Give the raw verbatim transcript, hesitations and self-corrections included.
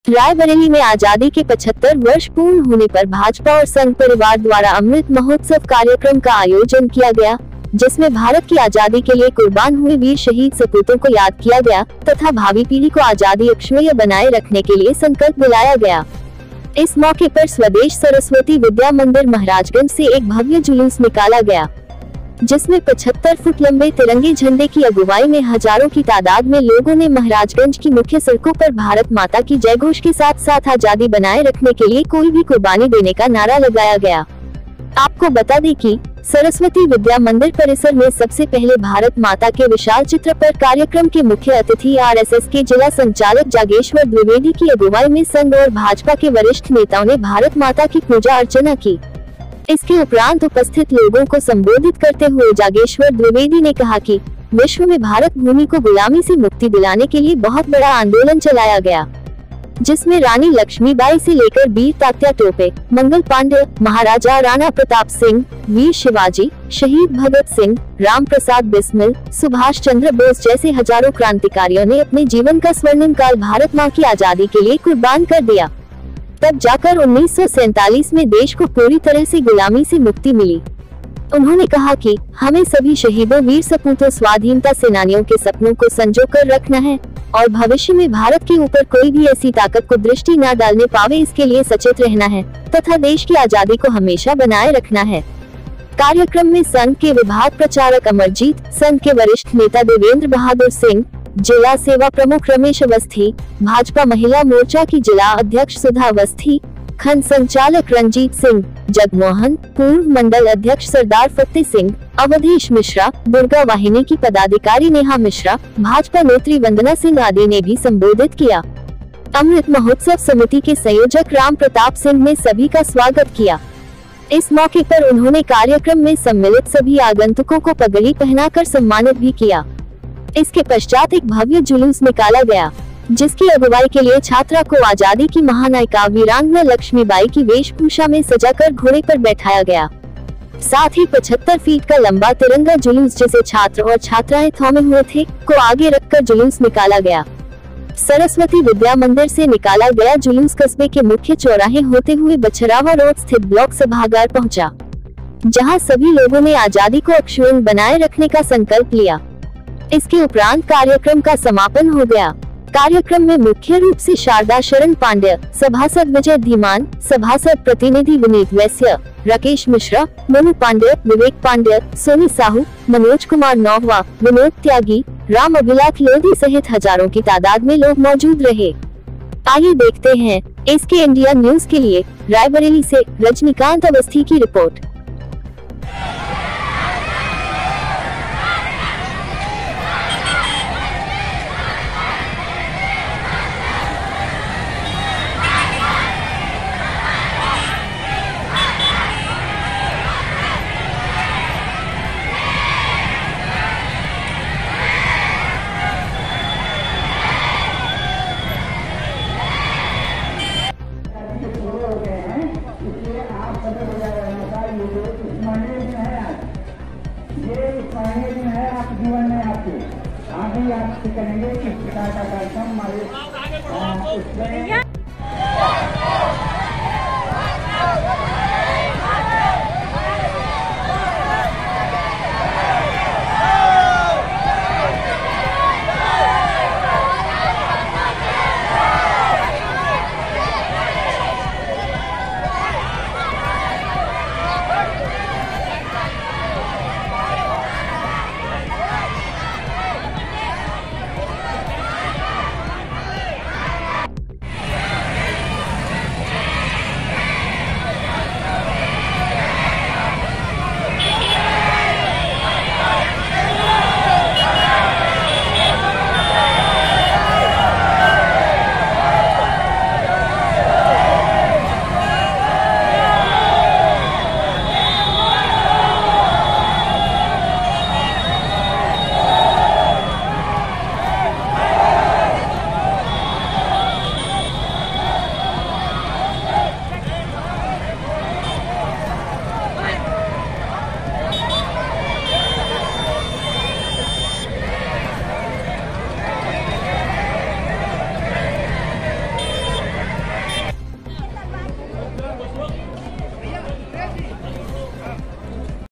रायबरेली में आजादी के पचहत्तर वर्ष पूर्ण होने पर भाजपा और संघ परिवार द्वारा अमृत महोत्सव कार्यक्रम का आयोजन किया गया, जिसमें भारत की आजादी के लिए कुर्बान हुए वीर शहीद सपूतों को याद किया गया तथा भावी पीढ़ी को आजादी अक्षुण्य बनाए रखने के लिए संकल्प दिलाया गया। इस मौके पर स्वदेश सरस्वती विद्या मंदिर महाराजगंज से एक भव्य जुलूस निकाला गया, जिसमें पचहत्तर फुट लंबे तिरंगे झंडे की अगुवाई में हजारों की तादाद में लोगों ने महाराजगंज की मुख्य सड़कों पर भारत माता की जय घोष के साथ साथ आजादी बनाए रखने के लिए कोई भी कुर्बानी देने का नारा लगाया गया। आपको बता दें कि सरस्वती विद्या मंदिर परिसर में सबसे पहले भारत माता के विशाल चित्र पर कार्यक्रम के मुख्य अतिथि आरएसएस के जिला संचालक जागेश्वर द्विवेदी की अगुवाई में संघ और भाजपा के वरिष्ठ नेताओं ने भारत माता की पूजा अर्चना की। इसके उपरांत उपस्थित लोगों को संबोधित करते हुए जागेश्वर द्विवेदी ने कहा कि विश्व में भारत भूमि को गुलामी से मुक्ति दिलाने के लिए बहुत बड़ा आंदोलन चलाया गया, जिसमें रानी लक्ष्मीबाई से लेकर वीर तात्या टोपे, मंगल पांडे, महाराजा राणा प्रताप सिंह, वीर शिवाजी, शहीद भगत सिंह, राम प्रसाद बिस्मिल, सुभाष चंद्र बोस जैसे हजारों क्रांतिकारियों ने अपने जीवन का स्वर्णिम काल भारत माँ की आजादी के लिए कुर्बान कर दिया। तब जाकर उन्नीस सौ सैतालीस में देश को पूरी तरह से गुलामी से मुक्ति मिली। उन्होंने कहा कि हमें सभी शहीदों, वीर सपूतों, स्वाधीनता सेनानियों के सपनों को संजो कर रखना है और भविष्य में भारत के ऊपर कोई भी ऐसी ताकत को दृष्टि न डालने पावे, इसके लिए सचेत रहना है तथा देश की आजादी को हमेशा बनाए रखना है। कार्यक्रम में संघ के विभाग प्रचारक अमरजीत, संघ के वरिष्ठ नेता देवेंद्र बहादुर सिंह, जिला सेवा प्रमुख रमेश अवस्थी, भाजपा महिला मोर्चा की जिला अध्यक्ष सुधा अवस्थी, खंड संचालक रंजीत सिंह, जगमोहन, पूर्व मंडल अध्यक्ष सरदार फतेह सिंह, अवधेश मिश्रा, दुर्गा वाहिनी की पदाधिकारी नेहा मिश्रा, भाजपा नेत्री वंदना सिंह आदि ने भी संबोधित किया। अमृत महोत्सव समिति के संयोजक राम प्रताप सिंह ने सभी का स्वागत किया। इस मौके पर उन्होंने कार्यक्रम में सम्मिलित सभी आगंतुकों को पगड़ी पहनाकर सम्मानित भी किया। इसके पश्चात एक भव्य जुलूस निकाला गया, जिसकी अगुवाई के लिए छात्रा को आजादी की महानायिका वीरांगना लक्ष्मीबाई की वेशभूषा में सजाकर घोड़े पर बैठाया गया। साथ ही पचहत्तर फीट का लंबा तिरंगा जुलूस, जिसे छात्र और छात्राएं थामे हुए थे, को आगे रखकर जुलूस निकाला गया। सरस्वती विद्या मंदिर से निकाला गया जुलूस कस्बे के मुख्य चौराहे होते हुए बछरावा रोड स्थित ब्लॉक सभागार पहुंचा, जहां सभी लोगों ने आजादी को अक्षुण्ण बनाए रखने का संकल्प लिया। इसके उपरांत कार्यक्रम का समापन हो गया। कार्यक्रम में मुख्य रूप से शारदा शरण पांड्य, सभासद विजय धीमान, सभासद प्रतिनिधि विनीत वैश्य, राकेश मिश्रा, मनु पांड्य, विवेक पांड्य, सोनी साहू, मनोज कुमार नौहवा, विनोद त्यागी, राम अभिलाख लोधी सहित हजारों की तादाद में लोग मौजूद रहे। आइए देखते हैं एसके इंडिया न्यूज के लिए रायबरेली से रजनीकांत अवस्थी की रिपोर्ट। ये इस महीने में है आप जीवन में आपके आगे आप करेंगे किस प्रकार का कार्यक्रम हमारे